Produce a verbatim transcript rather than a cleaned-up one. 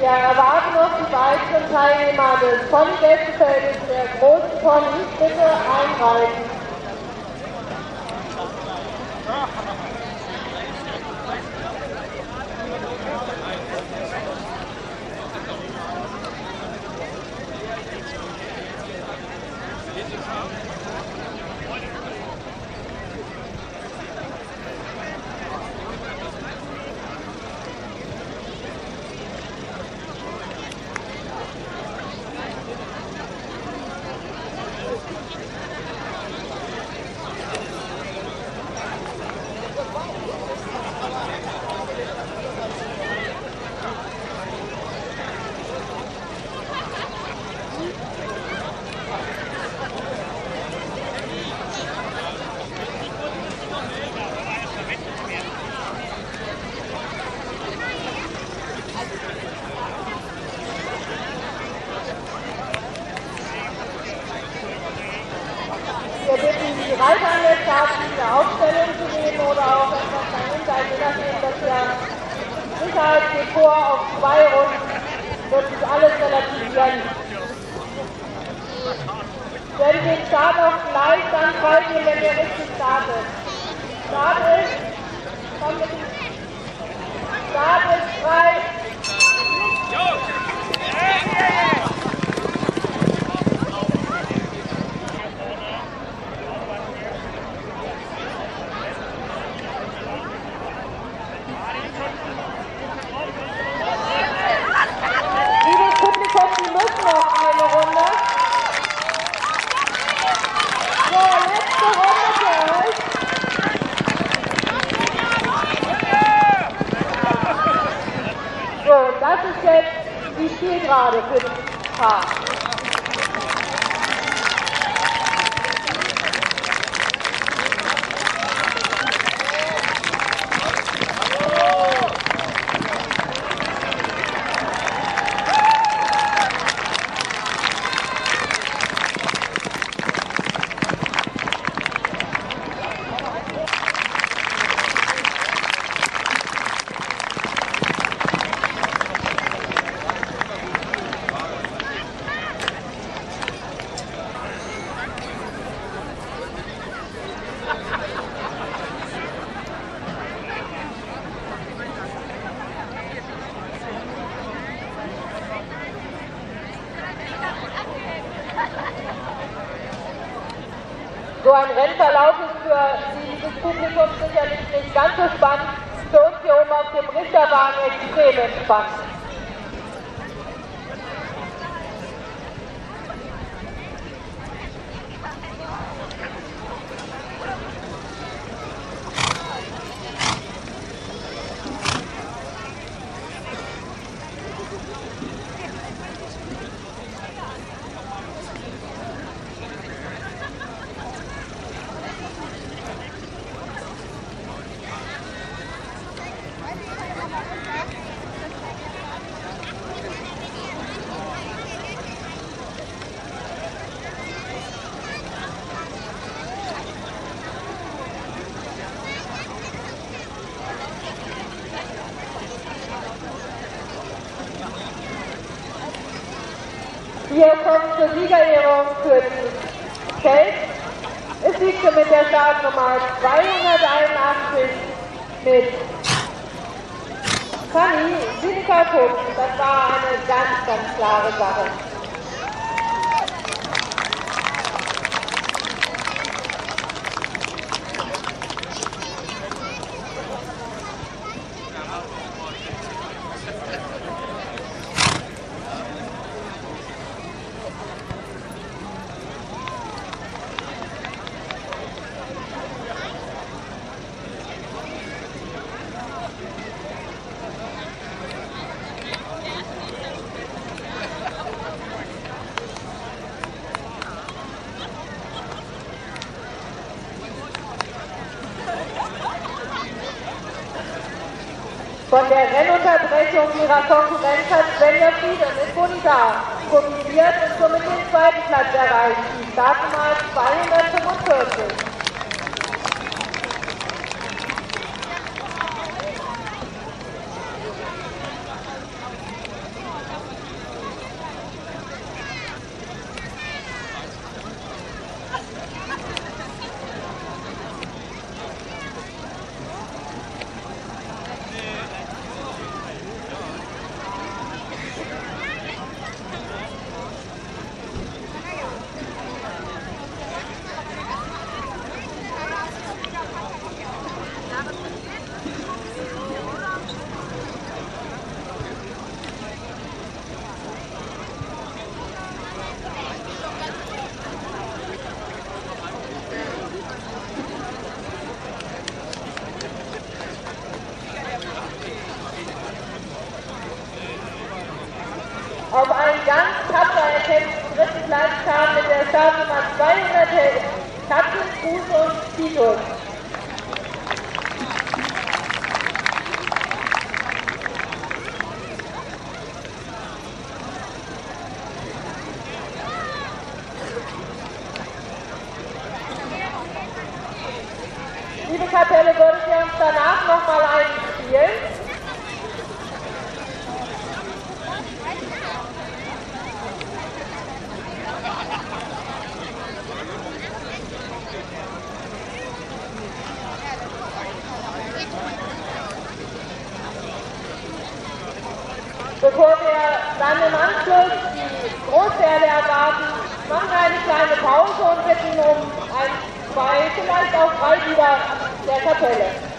Wir erwarten noch die weiteren Teilnehmer des Pony-Gästefeldes der großen Ponys. Bitte einreiten. Wir bitten die Reiter an der Start, diese Aufstellung zu nehmen oder auch etwas dahinter, je nachdem, dass wir Sicherheitsdepot auf zwei Runden wird sich alles relativieren. Wenn wir den Start auch gleich dann freigeben, wenn ihr richtig startet. Start ist, komm mit dem Start ist frei. Das ist jetzt die Zielgerade für das Paar. So ein Rennverlauf ist für dieses Publikum sicherlich nicht ganz so spannend, für uns hier oben auf dem Richterwagen extrem entspannt. Hier kommt zur Siegerehrung für die Feld. Es siegte mit der Startnummer zweihunderteinundachtzig mit Fanny Sinika-Kuck. Das war eine ganz, ganz klare Sache. Von der Rennunterbrechung ihrer Konkurrenz hat Svenja Friede mit Bonita profitiert und somit den zweiten Platz erreicht. Die Startnummer zweihundertfünfundvierzig. auf einen ganz tapfer erkämpften dritten Platz kam mit der Startnummer zweihundert Katrin Kruse und Titus. Liebe Kapelle, würdet ihr uns danach noch mal einen spielen? Bevor wir dann im Anschluss die Großpferde erwarten, machen wir eine kleine Pause und bitten um ein, zwei, vielleicht auch drei Lieder der Kapelle.